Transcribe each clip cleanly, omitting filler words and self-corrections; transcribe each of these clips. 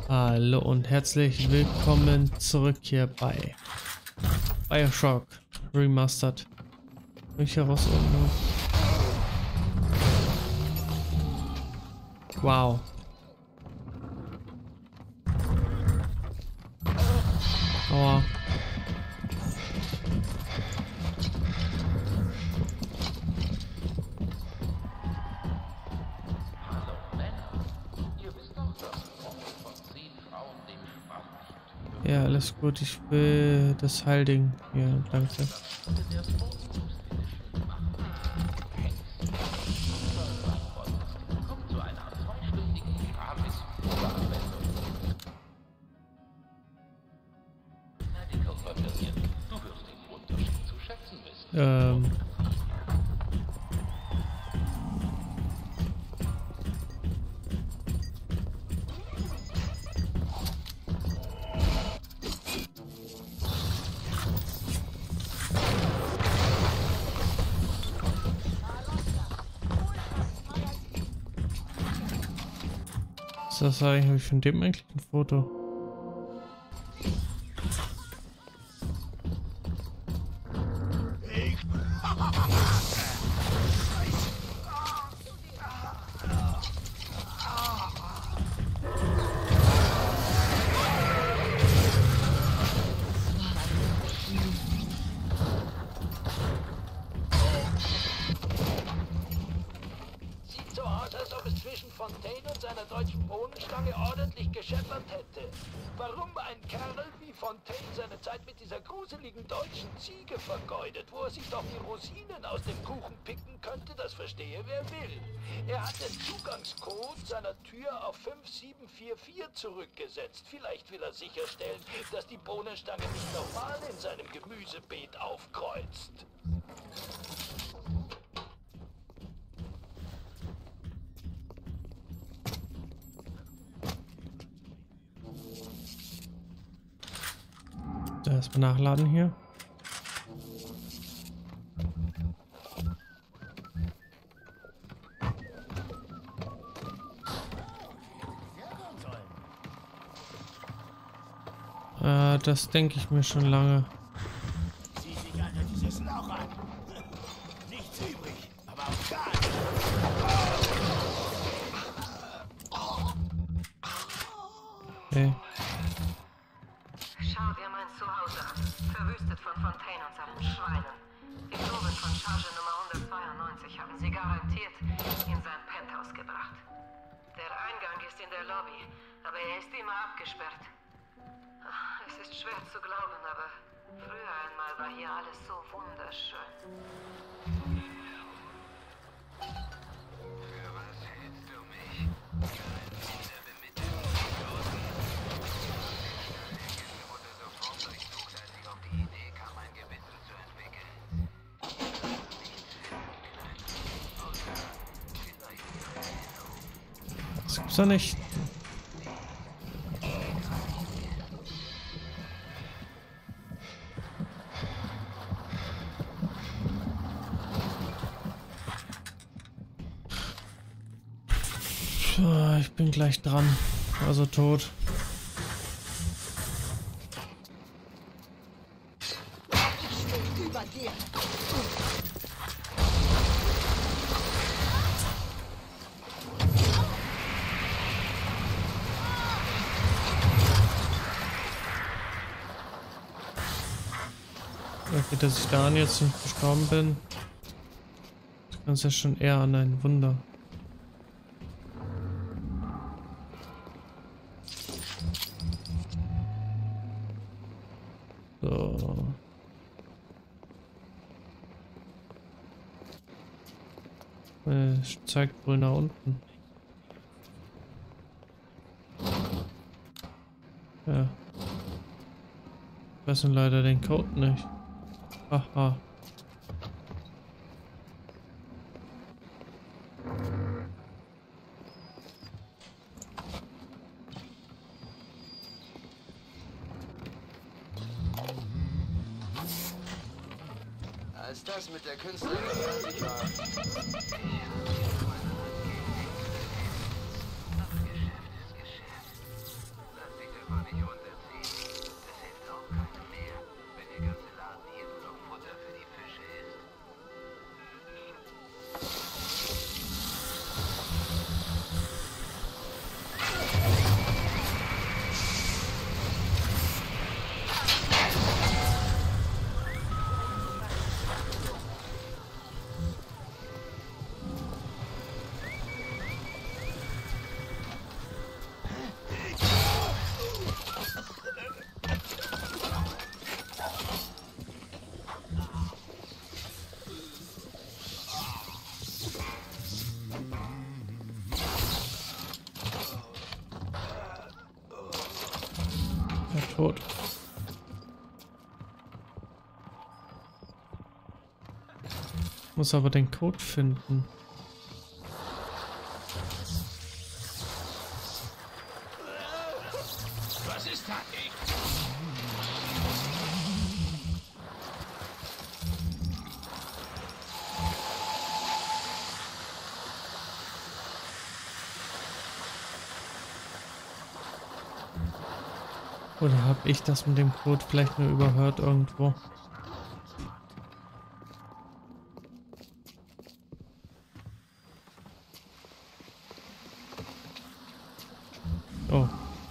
Hallo und herzlich willkommen zurück hier bei BioShock Remastered. Welche Herausforderung? Wow. Aua. Ja, alles gut. Ich will das Heilding hier. Danke. Ähm. Was ist das eigentlich? Habe ich von dem eigentlich ein Foto? Fontaine und seiner deutschen Bohnenstange ordentlich gescheppert hätte. Warum ein Kerl wie Fontaine seine Zeit mit dieser gruseligen deutschen Ziege vergeudet, wo er sich doch die Rosinen aus dem Kuchen picken könnte, das verstehe wer will. Er hat den Zugangscode seiner Tür auf 5744 zurückgesetzt. Vielleicht will er sicherstellen, dass die Bohnenstange nicht nochmal in seinem Gemüsebeet aufkreuzt. Erstmal nachladen hier. Das denke ich mir schon lange. Sieh sich alle dieses Loch an. Nichts übrig, aber auch gar nichts. Okay. Schau dir mein Zuhause an. Verwüstet von Fontaine und seinen Schweinen. Die Proben von Charge Nummer 192 haben sie garantiert in sein Penthouse gebracht. Der Eingang ist in der Lobby, aber er ist immer abgesperrt. Es ist schwer zu glauben, aber früher einmal war hier alles so wunderschön. Für was hältst du mich? Wurde sofort durchsucht, als ich auf die Idee kam, ein Gebissen zu entwickeln. Das gibt's doch nicht. Ich bin gleich dran. Also tot. Über dir. Okay, dass ich daran jetzt nicht gestorben bin. Das ist ja schon eher an ein Wunder. So. Es zeigt wohl nach unten. Ja. Ich weiß nun leider den Code nicht. Aha. Als das mit der Künstlerin fertig war. war nicht unser Ziel. Das hilft auch keinem mehr, wenn der ganze Laden hier nur noch Futter für die Fische ist. Tot. Muss aber den Code finden. Was ist das? Oder habe ich das mit dem Code vielleicht nur überhört irgendwo? Oh.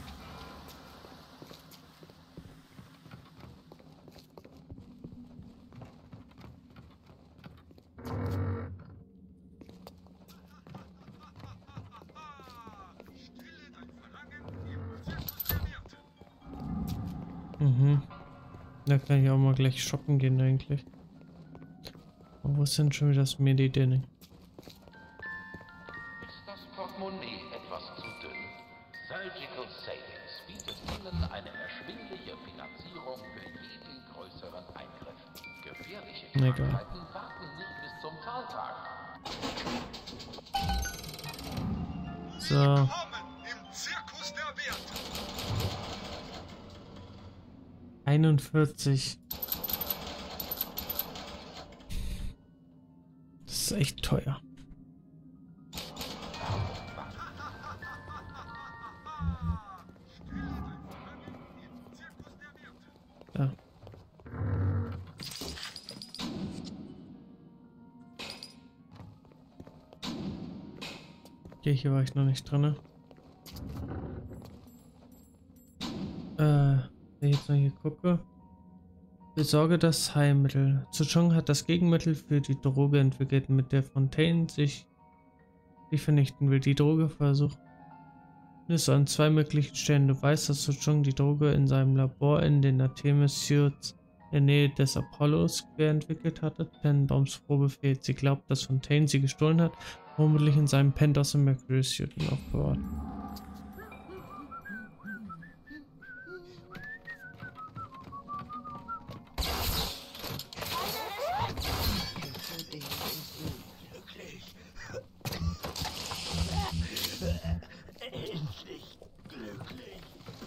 Mhm. Da kann ich auch mal gleich shoppen gehen eigentlich. Aber wo ist denn schon wieder das Medi-Dinning? Ist das Portemonnaie etwas zu dünn? Surgical Savings bietet Ihnen eine erschwingliche Finanzierung für jeden größeren Eingriff. Gefährliche Egal. Krankheiten warten nicht bis zum Zahltag. So. Im Zirkus der Werte. 41. Das ist echt teuer. Ja. Okay, hier war ich noch nicht drin. Wenn ich jetzt mal hier gucke. Besorge das Heilmittel. Zuchong hat das Gegenmittel für die Droge entwickelt, mit der Fontaine sich vernichten will. Die Droge versucht es an 2 möglichen Stellen. Du weißt, dass Zuchong die Droge in seinem Labor in den Artemis-Suits in der Nähe des Apollo-Square entwickelt hatte. Tannenbaums Probe fehlt. Sie glaubt, dass Fontaine sie gestohlen hat, vermutlich in seinem Penthouse im Mercury-Suit aufbewahrt. Endlich glücklich.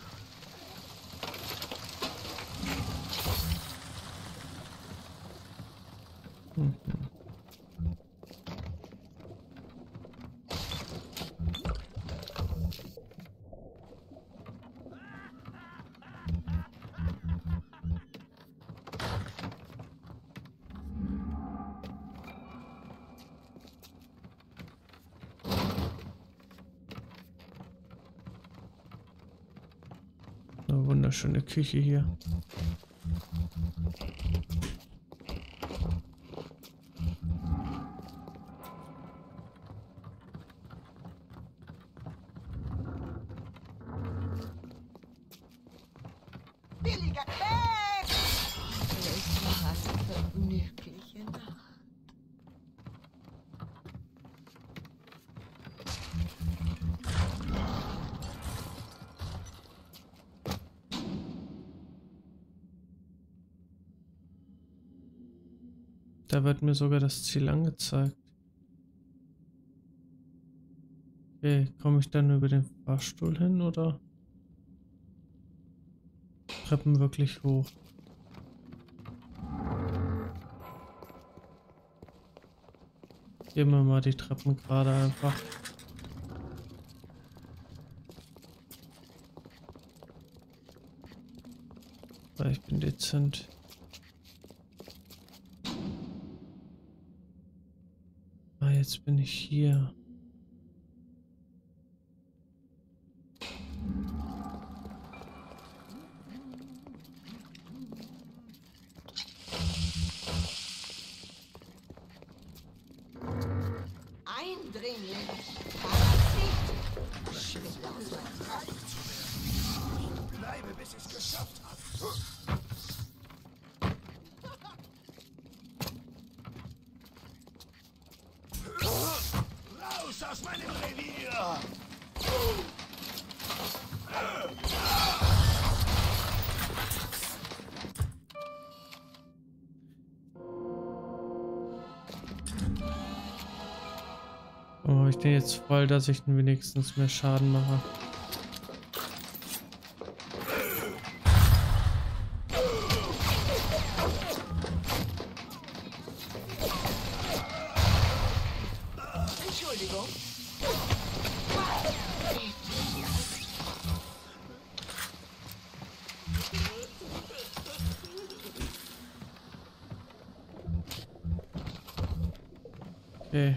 Eine wunderschöne Küche hier. Billiger weg! Es war eine vergnügliche Nacht. Da wird mir sogar das Ziel angezeigt. Okay, komme ich dann über den Fahrstuhl hin oder Treppen wirklich hoch? Gehen wir mal die Treppen gerade einfach. Weil ich bin dezent. Ah, jetzt bin ich hier. Eindringling. Parasit. Schwindler aus meinem Kopf. Bleibe, bis ich es geschafft habe. Raus aus meinem Revier! Oh, ich bin jetzt voll, dass ich wenigstens mehr Schaden mache. Entschuldigung. Okay.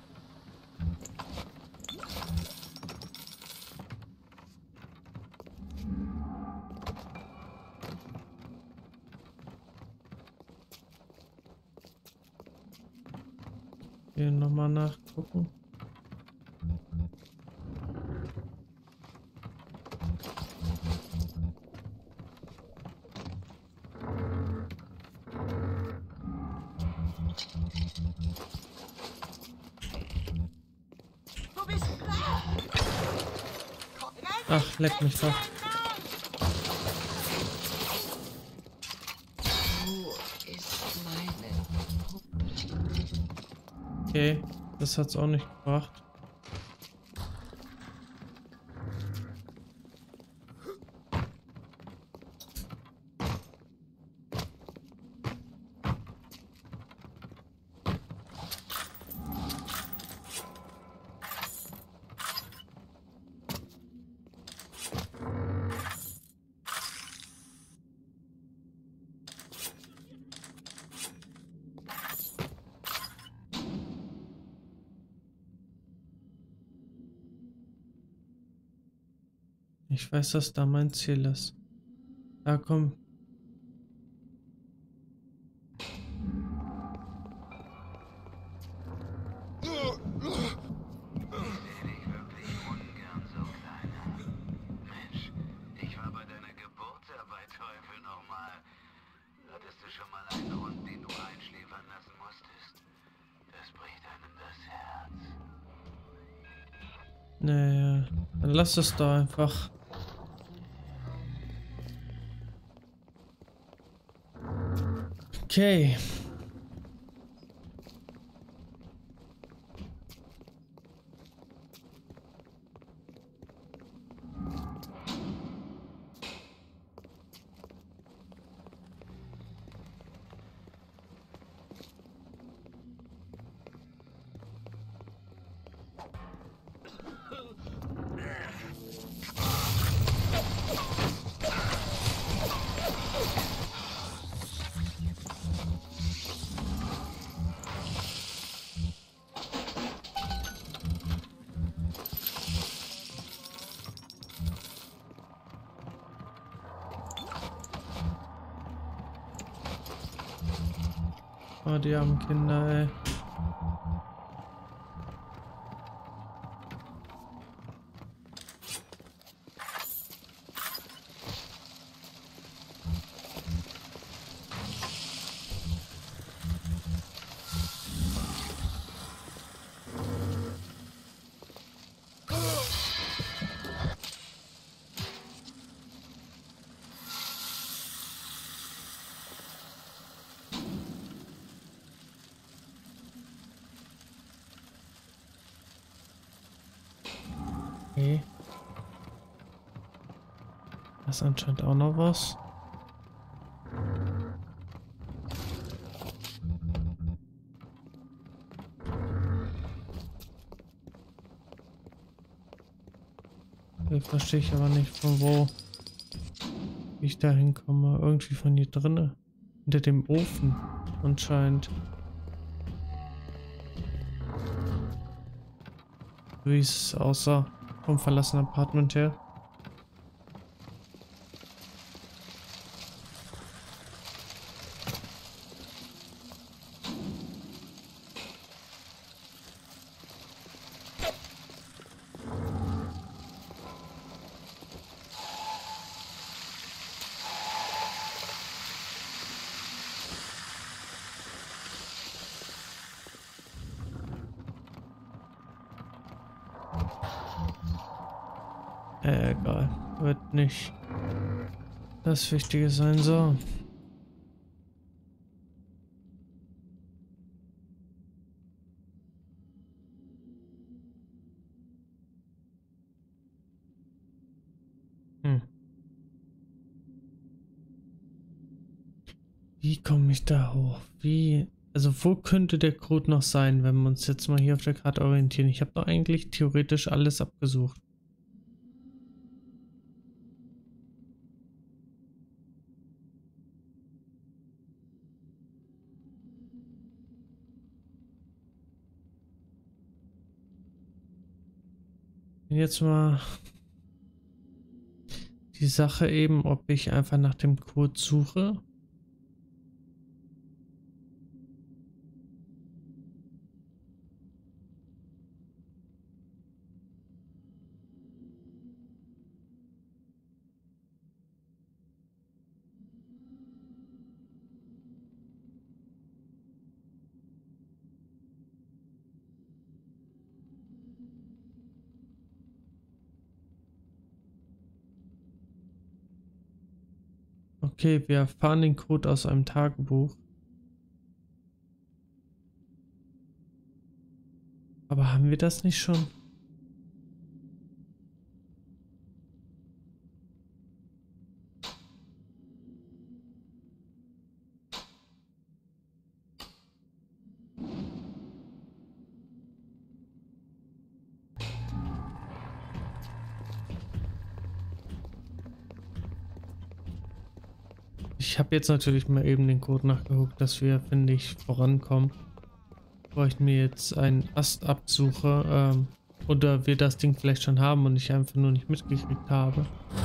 Hier nochmal nachgucken. Du bist klar. Ach, leck mich doch. Wo ist meine Puppe? Okay, das hat's auch nicht gebracht. Ich weiß, dass da mein Ziel ist. Da komm. Ich wirklich ungern so kleiner. Mensch, ich war bei deiner Geburt dabei, Teufel nochmal. Hattest du schon mal einen Hund, den du einschläfern lassen musstest? Das bricht einem das Herz. Naja, dann lass es da einfach. Okay. Oh, die armen Kinder, ey. Okay. Das ist anscheinend auch noch was. Okay, verstehe ich aber nicht von wo. wie ich da hinkomme. Irgendwie von hier drinnen. Hinter dem Ofen anscheinend. Wie es aussah vom verlassenen Apartment her. Egal, wird nicht das Wichtige sein. So. Wie komme ich da hoch? Wie? Also wo könnte der Code noch sein, wenn wir uns jetzt mal hier auf der Karte orientieren? Ich habe doch eigentlich theoretisch alles abgesucht. Jetzt mal die Sache eben, ob ich einfach nach dem Code suche. Okay, wir erfahren den Code aus einem Tagebuch. Aber haben wir das nicht schon? Ich habe jetzt natürlich mal eben den Code nachgeguckt, dass wir, finde ich, vorankommen. Bevor ich mir jetzt einen Ast absuche, oder wir das Ding vielleicht schon haben und ich einfach nur nicht mitgekriegt habe.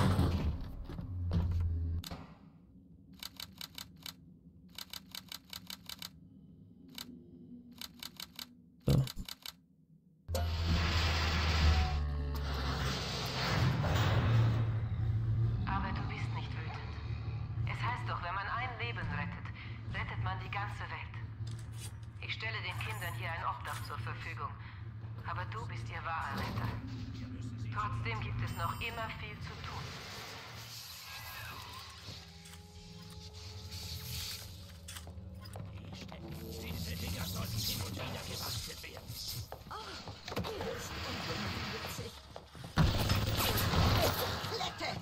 So. Aber du bist nicht wütend. Es heißt doch, wenn man ein Leben rettet, rettet man die ganze Welt. Ich stelle den Kindern hier ein Obdach zur Verfügung, aber du bist ihr wahrer Retter. Trotzdem gibt es noch immer viel zu tun. Diese Dinger sollten hin und wieder gebastelt werden. Das ist witzig. Klette!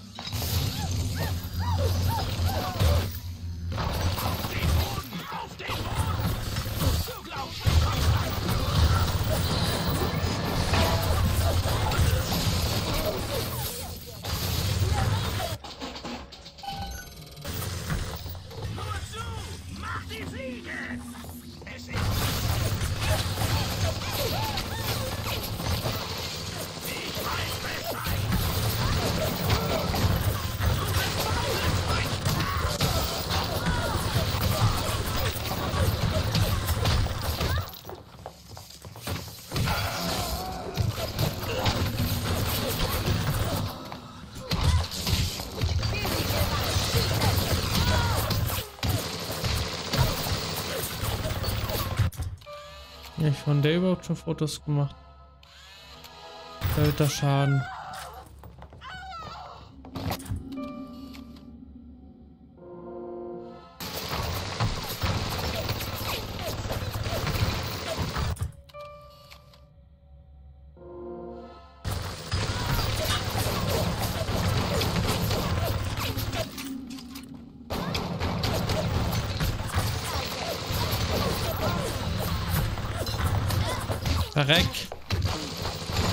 Auf den Boden! Du glaubst, du kommst rein! Nur zu! Mach die Fliege! Es ist... Ich weiß Bescheid! Ja, ich von der überhaupt schon Fotos gemacht. Doppelter Schaden. Verreck!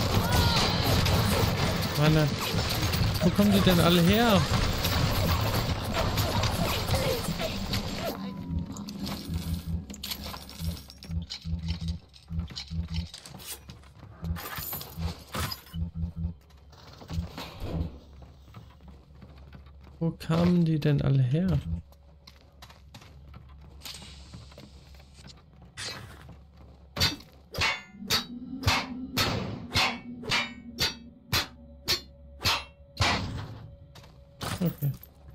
Mann, wo kommen die denn alle her? Wo kamen die denn alle her? Okay.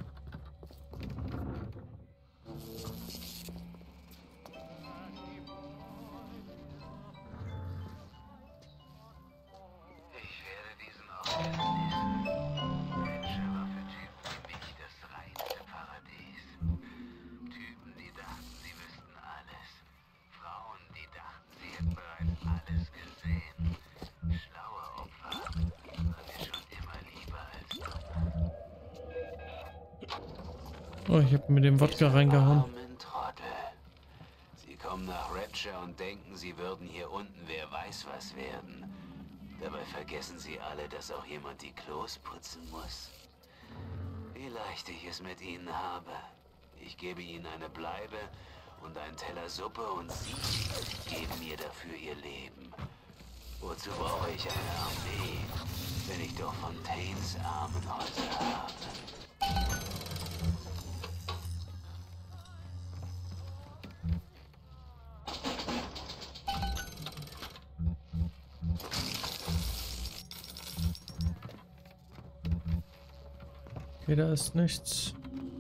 Ich werde diesen Ort genießen. Menschenwaffe-Typen wie mich das reinste Paradies. Typen, die dachten, sie wüssten alles. Frauen, die dachten, sie hätten bereits alles gesehen. Schlaue Opfer waren mir schon immer lieber als dumme. Oh, ich habe mir den Wodka reingehauen. Armen Trottel. Sie kommen nach Rapture und denken, sie würden hier unten wer weiß was werden. Dabei vergessen sie alle, dass auch jemand die Klos putzen muss. Wie leicht ich es mit ihnen habe. Ich gebe ihnen eine Bleibe und einen Teller Suppe und sie geben mir dafür ihr Leben. Wozu brauche ich eine Armee, wenn ich doch Fontaines Armenhäuser habe? Okay, da ist nichts.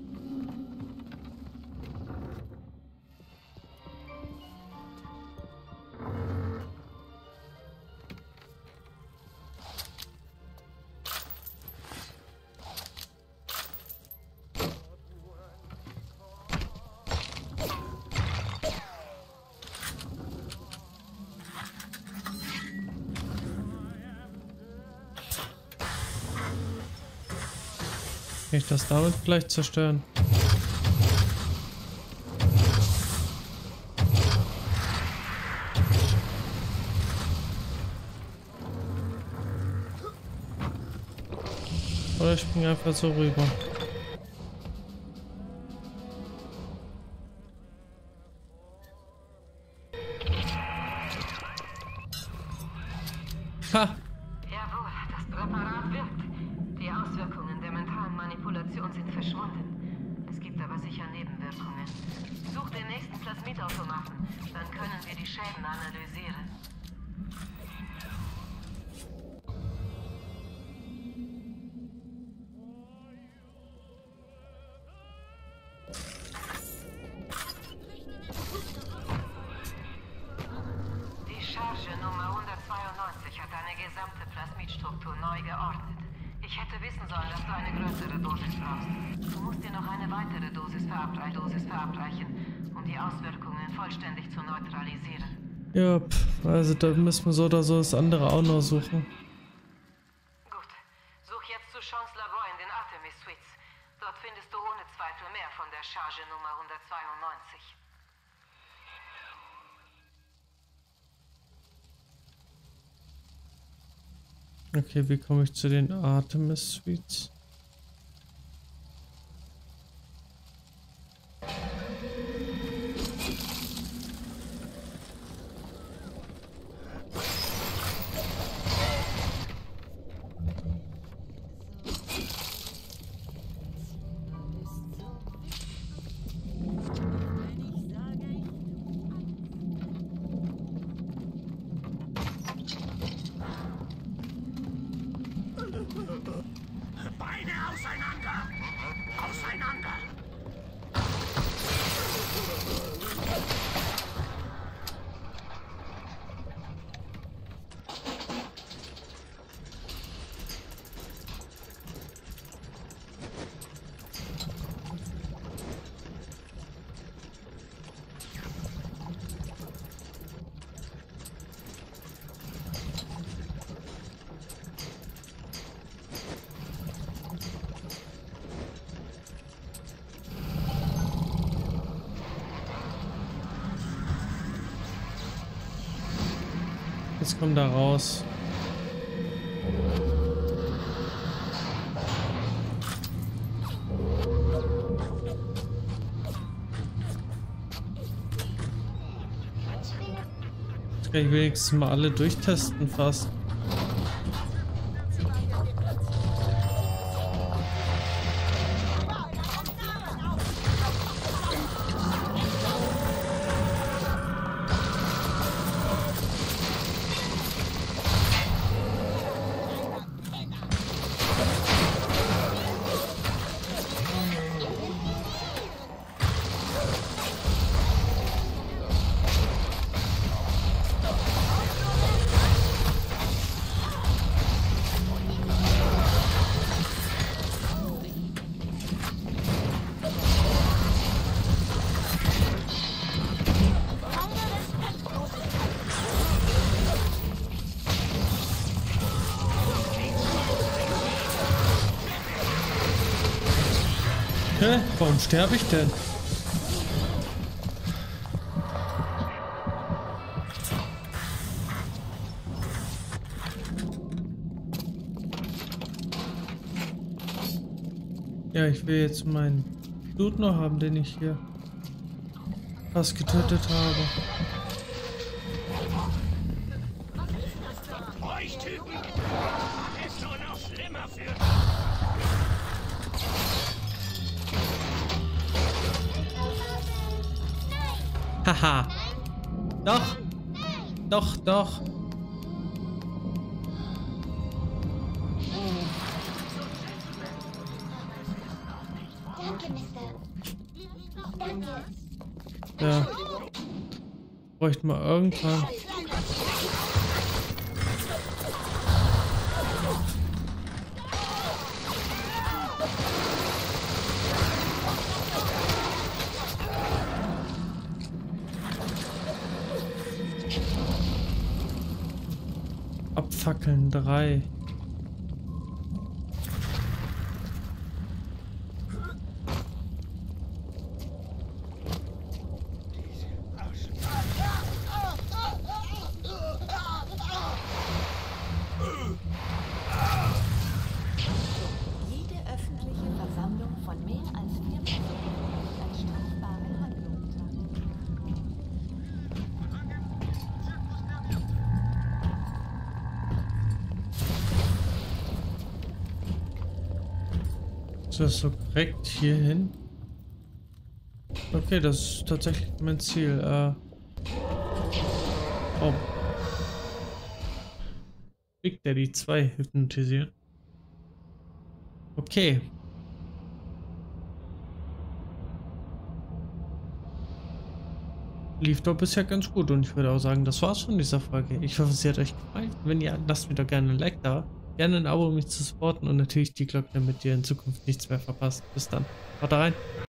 Kann ich das damit vielleicht zerstören? Oder ich springe einfach so rüber. Ha! Jawohl, das Präparat wirkt. Die Auswirkungen der mentalen Manipulation sind verschwunden. Es gibt aber sicher Nebenwirkungen. Such den nächsten Plasmidautomaten, dann können wir die Schäden analysieren. Die Charge Nummer 192 hat deine gesamte Plasmidstruktur neu geordnet. Ich hätte wissen sollen, dass du eine größere Dosis brauchst. Du musst dir noch eine weitere Dosis verabreichen, um die Auswirkungen vollständig zu neutralisieren. Ja, also da müssen wir so oder so das andere auch noch suchen. Gut. Such jetzt zu Sean's Labor in den Artemis Suites. Dort findest du ohne Zweifel mehr von der Charge Nummer 192. Okay, wie komme ich zu den Artemis Suites? Beine auseinander! Auseinander! Jetzt kommt da raus. Jetzt kann ich wenigstens mal alle durchtesten fast. Hä? Warum sterbe ich denn? Ja, ich will jetzt meinen Blut noch haben, den ich hier fast getötet habe. Euch Typen! Ist nur noch schlimmer für... Haha. Doch. Doch, doch. Danke, Mister. Danke. Ja. Bräuchte mal irgendwann. Abfackeln 3. Jede öffentliche Versammlung von mehr als 4 Personen ist als strafbare Handlung betrachtet. Ist das so korrekt hier hin? Okay, das ist tatsächlich mein Ziel. Oh. Big Daddy 2 hypnotisieren. Okay. Lief doch bisher ganz gut und ich würde auch sagen, das war's von dieser Folge. Ich hoffe, sie hat euch gefallen. Wenn ja, lasst mir doch gerne ein Like da. Gerne ein Abo, um mich zu supporten und natürlich die Glocke, damit ihr in Zukunft nichts mehr verpasst. Bis dann. Haut rein.